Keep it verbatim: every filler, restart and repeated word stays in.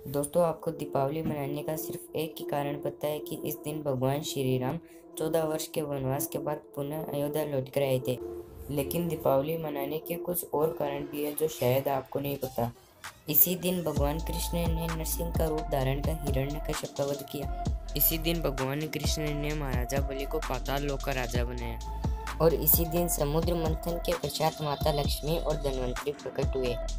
दोस्तों, आपको दीपावली मनाने का सिर्फ एक ही कारण पता है कि इस दिन भगवान श्री राम चौदह वर्ष के वनवास के बाद पुनः अयोध्या लौट कर आए थे। लेकिन दीपावली मनाने के कुछ और कारण भी है जो शायद आपको नहीं पता। इसी दिन भगवान कृष्ण ने नरसिंह का रूप धारण कर हिरण्यकश्यप का वध किया। इसी दिन भगवान कृष्ण ने महाराजा बलि को पाताल लोक का राजा बनाया। और इसी दिन समुद्र मंथन के पश्चात माता लक्ष्मी और धन्वंतरि प्रकट हुए।